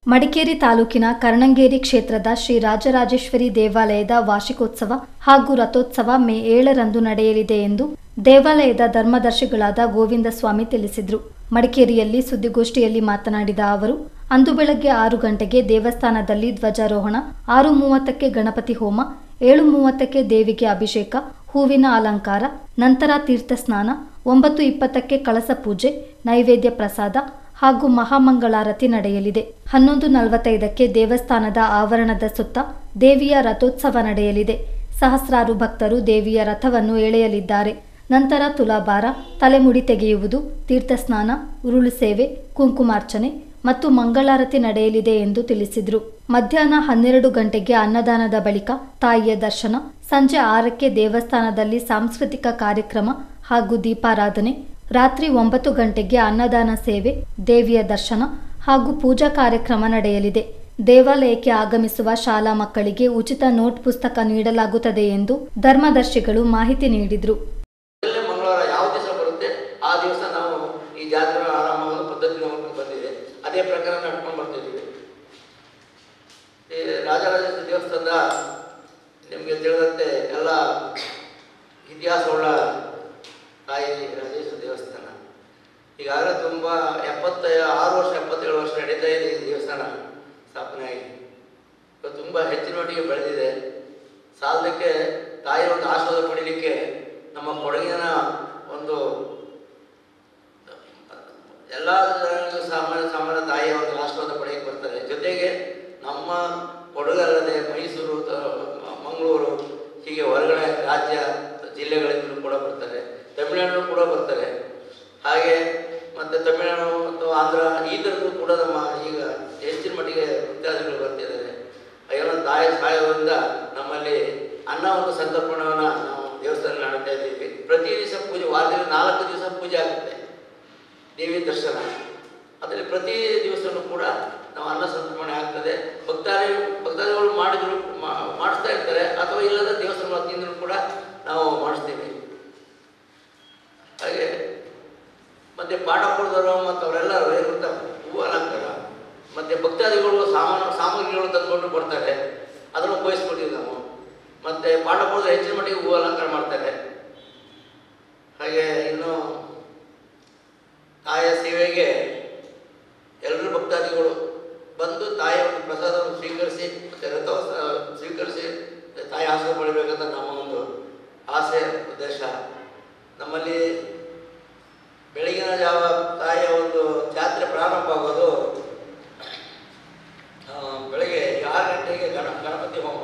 ಮಡಿಕೇರಿ ತಾಲೂಕಿನ ಕರ್ಣಂಗೇರಿ ಕ್ಷೇತ್ರದ ಶ್ರೀ ರಾಜರಾಜೇಶ್ವರಿ ದೇವಾಲಯದ ವಾರ್ಷಿಕೋತ್ಸವ ಹಾಗೂ ರಥೋತ್ಸವ ಮೇ 7ರಂದು ನಡೆಯಲಿದೆ ಎಂದು ದೇವಾಲಯದ ಧರ್ಮದರ್ಶಿಗಳಾದ ಗೋವಿಂದಸ್ವಾಮಿ ತಿಳಿಸಿದರು. ಮಡಿಕೇರಿಯಲ್ಲಿ ಸುದ್ದಿಗೋಷ್ಠಿಯಲ್ಲಿ ಮಾತನಾಡಿದ ಅವರು, ಅಂದು ಬೆಳಗ್ಗೆ 6 ಗಂಟೆಗೆ ದೇವಸ್ಥಾನದಲ್ಲಿ ಧ್ವಜಾರೋಹಣ, 6:30ಕ್ಕೆ ಗಣಪತಿ ಹೋಮ, 7:30ಕ್ಕೆ ದೇವಿಗೆ ಅಭಿಷೇಕ, ಹೂವಿನ ಅಲಂಕಾರ, ನಂತರ ತೀರ್ಥ ಸ್ನಾನ, 9:20ಕ್ಕೆ ಕಳಸ ಪೂಜೆ, ನೈವೇದ್ಯ ಪ್ರಸಾದ ಹಾಗೂ ಮಹಾಮಂಗಳಾರತಿ ನಡೆಯಲಿದೆ. 11:45ಕ್ಕೆ ದೇವಸ್ಥಾನದ ಆವರಣದ ಸುತ್ತ ದೇವಿಯ ರಥೋತ್ಸವ ನಡೆಯಲಿದೆ. ಸಹಸ್ರಾರು ಭಕ್ತರು ದೇವಿಯ ರಥವನ್ನು ಎಳೆಯಲಿದ್ದಾರೆ. ನಂತರ ತುಲಾಭಾರ, ತಲೆಮುಡಿ ತೆಗೆಯುವುದು, ತೀರ್ಥಸ್ನಾನ, ಉರುಳು ಸೇವೆ, ಕುಂಕುಮಾರ್ಚನೆ ಮತ್ತು ಮಂಗಳಾರತಿ ನಡೆಯಲಿದೆ ಎಂದು ತಿಳಿಸಿದರು. ಮಧ್ಯಾಹ್ನ 12 ಗಂಟೆಗೆ ಅನ್ನದಾನದ ಬಳಿಕ ತಾಯಿಯ ದರ್ಶನ, ಸಂಜೆ 6ಕ್ಕೆ ದೇವಸ್ಥಾನದಲ್ಲಿ ಸಾಂಸ್ಕೃತಿಕ ಕಾರ್ಯಕ್ರಮ ಹಾಗೂ ದೀಪಾರಾಧನೆ, ರಾತ್ರಿ 9 ಗಂಟೆಗೆ ಅನ್ನದಾನ ಸೇವೆ, ದೇವಿಯ ದರ್ಶನ ಹಾಗೂ ಪೂಜಾ ಕಾರ್ಯಕ್ರಮ ನಡೆಯಲಿದೆ. ದೇವಾಲಯಕ್ಕೆ ಆಗಮಿಸುವ ಶಾಲಾ ಮಕ್ಕಳಿಗೆ ಉಚಿತ ನೋಟ್ ಪುಸ್ತಕ ನೀಡಲಾಗುತ್ತದೆ ಎಂದು ಧರ್ಮದರ್ಶಿಗಳು ಮಾಹಿತಿ ನೀಡಿದರು. ಮಂಗಳವಾರ ಯಾವ ದಿವಸ ಬರುತ್ತೆ ಆ ದಿವಸ ನಾವು ಈ ಜಾತ್ರೆ ಆರಂಭ ಪದ್ಧತಿ ಬಂದಿದೆ. ಅದೇ ಪ್ರಕಾರ ನಡ್ಕೊಂಡು ಬರ್ತಿದ್ದೀವಿ. ಈ ರಾಜರಾಜೇಶ್ವರಿ ದೇವಸ್ಥಾನದ ನಿಮಗೆ ತಿಳಿದಂತೆ ಎಲ್ಲ ಇತಿಹಾಸವುಳ್ಳ ತಾಯಿ ರಾಜೇಶ್ವರಿ ದೇವಸ್ಥಾನ ಈಗಾಗಲೇ ತುಂಬ 76 ವರ್ಷ 77 ವರ್ಷ ನಡೀತಾ ಇದೆ. ಈ ದೇವಸ್ಥಾನ ಸ್ಥಾಪನೆ ಆಗಿ ಇವತ್ತು ತುಂಬ ಹೆಚ್ಚಿನ ಮಟ್ಟಿಗೆ ಬೆಳೆದಿದೆ. ಸಾಲದಕ್ಕೆ ತಾಯಿಯ ಒಂದು ಆಶೀರ್ವಾದ ಪಡೀಲಿಕ್ಕೆ ನಮ್ಮ ಕೊಡಗಿನ ಒಂದು ಎಲ್ಲ ಸಾಮಾನ್ಯ ತಾಯಿಯ ಒಂದು ಆಶೀರ್ವಾದ ಪಡೆಯಕ್ಕೆ ಬರ್ತಾರೆ. ಜೊತೆಗೆ ನಮ್ಮ ಕೊಡಗಲ್ಲದೆ ಮೈಸೂರು, ಮಂಗಳೂರು, ಹೀಗೆ ಹೊರಗಡೆ ರಾಜ್ಯ ಜಿಲ್ಲೆಗಳಿಂದಲೂ ಕೂಡ ಬರ್ತಾರೆ. ತಮಿಳುನಾಡು ಕೂಡ ಬರ್ತಾರೆ. ಹಾಗೆ ಮತ್ತು ತಮಿಳುನಾಡು ಮತ್ತು ಆಂಧ್ರ ಈ ಥರದ್ದು ಕೂಡ ನಮ್ಮ ಈಗ ಹೆಚ್ಚಿನ ಮಟ್ಟಿಗೆ ಭಕ್ತಾದಿಗಳು ಬರ್ತಿದ್ದಾರೆ. ಎಲ್ಲ ತಾಯಿ ಸಹಾಯದಿಂದ ನಮ್ಮಲ್ಲಿ ಅನ್ನ ಒಂದು ಸಂತರ್ಪಣವನ್ನು ನಾವು ದೇವಸ್ಥಾನ ಮಾಡ್ತಾ ಇದ್ದೀವಿ. ಪ್ರತಿ ದಿವಸ ಪೂಜೆ, ವಾರದಲ್ಲಿ 4 ದಿವಸ ಪೂಜೆ ಆಗುತ್ತೆ, ದೇವಿ ದರ್ಶನ. ಅದರಲ್ಲಿ ಪ್ರತಿ ದಿವಸನೂ ಕೂಡ ನಾವು ಅನ್ನ ಸಂತರ್ಪಣೆ ಆಗ್ತದೆ. ಭಕ್ತಾದಿಗಳು ಮಾಡಿಸ್ತಾ ಇರ್ತಾರೆ, ಅಥವಾ ಇಲ್ಲದ ದೇವಸ್ಥಾನ ವತಿಯಿಂದಲೂ ಕೂಡ ನಾವು ಮಾಡಿಸ್ತೀವಿ. ಹಾಗೆ ಮತ್ತು ಪಾಠಪುರದವರು ಮತ್ತು ಅವರೆಲ್ಲರೂ ಇರುತ್ತ ಹೂವು ಅಲಂಕಾರ ಮತ್ತು ಭಕ್ತಾದಿಗಳು ಸಾಮಗ್ರಿಗಳು ತಂದುಕೊಂಡು ಬರ್ತಾರೆ, ಅದನ್ನು ಉಪಯೋಗಿಸ್ಕೊಳ್ತೀವಿ ನಾವು. ಮತ್ತು ಪಾಠಪುರದ ಹೆಚ್ಚಿನ ಮಟ್ಟಿಗೆ ಹೂವು ಅಲಂಕಾರ ಮಾಡ್ತಾರೆ. ಹಾಗೆ ಇನ್ನು ತಾಯಿಯ ಸೇವೆಗೆ ಎಲ್ಲರೂ ಭಕ್ತಾದಿಗಳು ಬಂದು ತಾಯಿಯ ಒಂದು ಪ್ರಸಾದವನ್ನು ಸ್ವೀಕರಿಸಿ ಮತ್ತು ರಥೋತ್ಸವ ಸ್ವೀಕರಿಸಿ ತಾಯಿ ಆಸೆ ಪಡಿಬೇಕಂತ ನಮ್ಮ ಒಂದು ಆಸೆ ಉದ್ದೇಶ. ನಮ್ಮಲ್ಲಿ ಬೆಳಗಿನ ಜಾವ ತಾಯಿಯ ಒಂದು ಜಾತ್ರೆ ಪ್ರಾರಂಭ ಆಗೋದು ಬೆಳಗ್ಗೆ 6 ಗಂಟೆಗೆ ಗಣಪತಿ ಹೋಮ,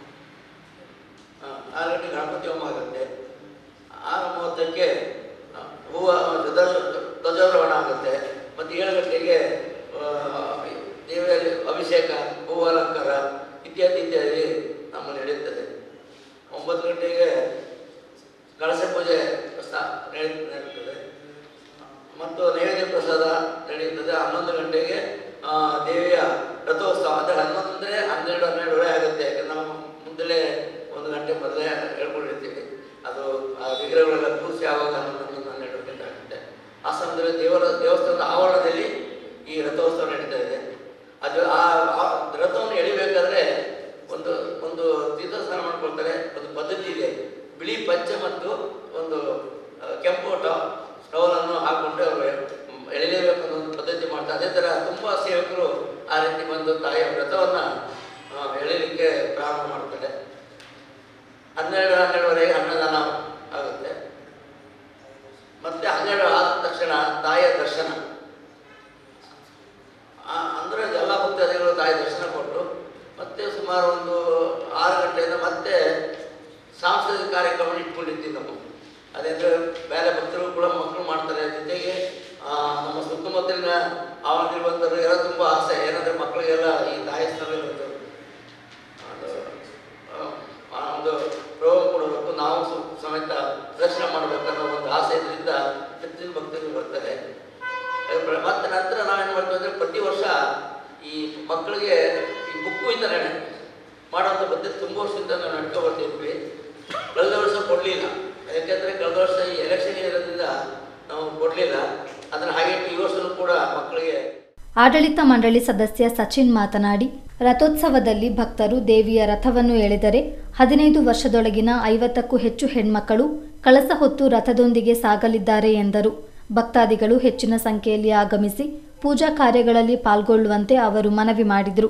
6 ಗಂಟೆಗೆ ಗಣಪತಿ ಹೋಮ ಆಗುತ್ತೆ. 6:30ಕ್ಕೆ ಹೂವು ಧ್ವಜಾರೋಹಣ ಆಗುತ್ತೆ. ಮತ್ತು 7 ಗಂಟೆಗೆ ದೇವಿಯಲ್ಲಿ ಅಭಿಷೇಕ, ಹೂವು ಅಲಂಕಾರ ಇತ್ಯಾದಿ ನಮ್ಮಲ್ಲಿ ನಡೆಯುತ್ತದೆ. 9 ಗಂಟೆಗೆ ಕಳಸ ಪೂಜೆ ನಡೆಯುತ್ತದೆ ಮತ್ತು ನೈವೇದ್ಯ ಪ್ರಸಾದ ನಡೆಯುತ್ತದೆ. 11 ಗಂಟೆಗೆ ದೇವಿಯ ರಥೋತ್ಸವ. ಅಂದರೆ 11 ಅಂದರೆ 12 ಆಗುತ್ತೆ. ಯಾಕಂದ್ರೆ ನಾವು ಮುಂದಲೇ 1 ಗಂಟೆ ಮೊದಲೇ ಹೇಳ್ಕೊಂಡಿರ್ತೀವಿ. ಅದು ಆ ವಿಗ್ರಹಗಳೆಲ್ಲ ಕೂರಿಸಿ ಆವಾಗ 11-12 ಗಂಟೆ ಆಗುತ್ತೆ. ಆ ಸಮಯದಲ್ಲಿ ದೇವಸ್ಥಾನದ ಆವರಣದಲ್ಲಿ ಈ ರಥೋತ್ಸವ ನಡೀತಾ ಇದೆ. ಅದು ಆ ರಥವನ್ನು ಎಳಿಬೇಕಾದ್ರೆ ಒಂದು ತೀರ್ಥ ಸ್ನಾನ ಮಾಡ್ಕೊಳ್ತಾರೆ. ಒಂದು ಪದ್ಧತಿ ಇದೆ. ಬಿಳಿ ಪಂಚೆ ಮತ್ತು ಒಂದು ಕೆಂಪು ಟವಲನ್ನು ಹಾಕ್ಕೊಂಡು ಅವರು ಎಳಿಲೇಬೇಕು ಅನ್ನೋ ಒಂದು ಪದ್ಧತಿ ಮಾಡ್ತಾರೆ. ಅದೇ ಥರ ತುಂಬ ಸೇವಕರು ಆ ರೀತಿ ಬಂದು ತಾಯಿಯ ವ್ರತವನ್ನು ಎಳಿಲಿಕ್ಕೆ ಪ್ರಾರಂಭ ಮಾಡ್ತಾರೆ. 12-12:30 ಅನ್ನದಾನ ಆಗುತ್ತೆ. ಮತ್ತು 12 ಆದ ತಕ್ಷಣ ತಾಯಿಯ ದರ್ಶನ. ಅಂದರೆ ಎಲ್ಲ ಭಕ್ತಾದಿಗಳು ತಾಯಿ ದರ್ಶನ ಕೊಟ್ಟು ಮತ್ತೆ ಸುಮಾರು ಒಂದು 6 ಗಂಟೆಯಿಂದ ಮತ್ತೆ ಸಾಂಸ್ಕೃತಿಕ ಕಾರ್ಯಕ್ರಮ ಇಟ್ಕೊಂಡಿರ್ತೀವಿ ನಾವು. ಅದೇಂದರೆ ಬೇರೆ ಭಕ್ತರು ಕೂಡ ಮಕ್ಕಳು ಮಾಡ್ತಾರೆ. ಜೊತೆಗೆ ನಮ್ಮ ಸುತ್ತಮುತ್ತಲಿನ ಆವರಣದಲ್ಲಿರುವಂಥವ್ರು ಎಲ್ಲ ತುಂಬ ಆಸೆ ಏನಂದರೆ ಮಕ್ಕಳಿಗೆಲ್ಲ ಈ ತಾಯಿ ಸ್ಥಳದಲ್ಲಿ ಒಂದು ಪ್ರೋಗ್ರಾಮ್ ಕೊಡಬೇಕು, ನಾವು ಸಮೇತ ದರ್ಶನ ಮಾಡಬೇಕನ್ನೋ ಒಂದು ಆಸೆ ಇದರಿಂದ ಹೆಚ್ಚಿನ ಭಕ್ತರು ಬರ್ತಾರೆ. ಮತ್ತು ನಂತರ ನಾವೇನು ಮಾಡ್ತೀವಿ ಅಂದರೆ ಪ್ರತಿ ವರ್ಷ ಈ ಮಕ್ಕಳಿಗೆ ಈ ಬುಕ್ಕು ವಿತರಣೆ ಮಾಡುವಂಥ ಪದ್ಧತಿ ತುಂಬ ವರ್ಷದಿಂದ ನಾವು ನಡ್ಕೊಂಡು ಬರ್ತಿದ್ವಿ. ಕಳೆದ ವರ್ಷ ಕೊಡಲಿಲ್ಲ. ಯಾಕೆಂದರೆ ಕಳೆದ ವರ್ಷ ಈ ಎಲೆಕ್ಷನ್ ಇರೋದ್ರಿಂದ ನಾವು ಕೊಡಲಿಲ್ಲ. ಅದನ್ನು ಹಾಗೆ ಈ ವರ್ಷವೂ ಕೂಡ ಮಕ್ಕಳಿಗೆ ಆಡಳಿತ ಮಂಡಳಿ ಸದಸ್ಯ ಸಚಿನ್ ಮಾತನಾಡಿ, ರಥೋತ್ಸವದಲ್ಲಿ ಭಕ್ತರು ದೇವಿಯ ರಥವನ್ನು ಎಳೆದರೆ 15 ವರ್ಷದೊಳಗಿನ 50ಕ್ಕೂ ಹೆಚ್ಚು ಹೆಣ್ಮಕ್ಕಳು ಕಳಸ ಹೊತ್ತು ರಥದೊಂದಿಗೆ ಸಾಗಲಿದ್ದಾರೆ ಎಂದರು. ಭಕ್ತಾದಿಗಳು ಹೆಚ್ಚಿನ ಸಂಖ್ಯೆಯಲ್ಲಿ ಆಗಮಿಸಿ ಪೂಜಾ ಕಾರ್ಯಗಳಲ್ಲಿ ಪಾಲ್ಗೊಳ್ಳುವಂತೆ ಅವರು ಮನವಿ ಮಾಡಿದರು.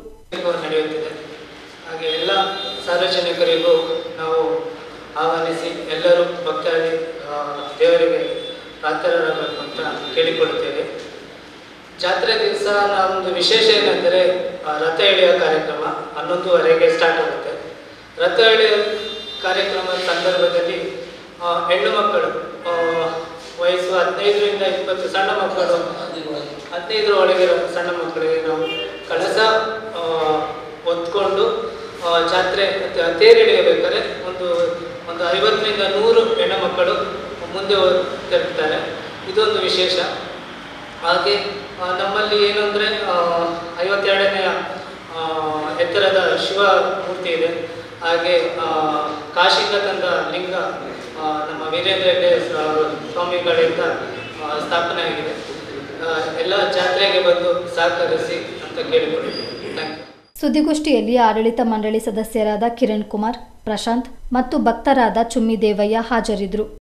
ಹಾಗೆ ಎಲ್ಲ ಸಾರ್ವಜನಿಕರಿಗೂ ನಾವು ಆಹ್ವಾನಿಸಿ ಎಲ್ಲರೂ ಭಕ್ತಾದಿ ದೇವರಿಗೆ ಪ್ರಾರ್ಥನೆಯಾಗಬೇಕು ಅಂತ ಕೇಳಿಕೊಳ್ಳುತ್ತೇವೆ. ಜಾತ್ರೆ ದಿವಸ ನಮ್ಮದು ವಿಶೇಷ ಏನೆಂದರೆ ರಥ ಎಳೆಯುವ ಕಾರ್ಯಕ್ರಮ 11:30ಗೆ ಸ್ಟಾರ್ಟ್ ಆಗುತ್ತೆ. ರಥ ಎಳೆಯುವ ಕಾರ್ಯಕ್ರಮದ ಸಂದರ್ಭದಲ್ಲಿ ಹೆಣ್ಣು ಮಕ್ಕಳು ವಯಸ್ಸು 15ರಿಂದ 20 ಸಣ್ಣ ಮಕ್ಕಳು 15ರ ಒಳಗಿರೋ ಸಣ್ಣ ಮಕ್ಕಳಿಗೆ ನಾವು ಕಳಸ ಹೊತ್ಕೊಂಡು ಜಾತ್ರೆ ತೇರು ಎಳೆಯಬೇಕಾದ್ರೆ ಒಂದು 50ರಿಂದ 100 ಹೆಣ್ಣು ಮಕ್ಕಳು ಮುಂದೆ ಹೋಗ್ತಿರ್ತಾರೆ. ಇದೊಂದು ವಿಶೇಷ. ಹಾಗೆ ನಮ್ಮಲ್ಲಿ ಏನು ಅಂದರೆ 52ನೇ ಎತ್ತರದ ಶಿವ ಮೂರ್ತಿ ಇದೆ. ಹಾಗೆ ಕಾಶಿಯಿಂದ ತಂದ ಲಿಂಗ ನಮ್ಮ ವೀರೇಂದ್ರ ಹೆಗ್ಡೆ ಸ್ವಾಮಿಗಳಿಂದ ಸ್ಥಾಪನೆ ಆಗಿದೆ. ಎಲ್ಲ ಜಾತ್ರೆಗೆ ಬಂದು ಸಹಕರಿಸಿ ಅಂತ ಕೇಳಿಕೊಂಡಿದ್ದೀನಿ. Thank you. ಸುದ್ದಿಗೋಷ್ಠಿಯಲ್ಲಿ ಆಡಳಿತ ಮಂಡಳಿ ಸದಸ್ಯರಾದ ಕಿರಣ್ ಕುಮಾರ್, ಪ್ರಶಾಂತ್ ಮತ್ತು ಭಕ್ತರಾದ ಚುಮ್ಮಿ ದೇವಯ್ಯ ಹಾಜರಿದ್ದರು.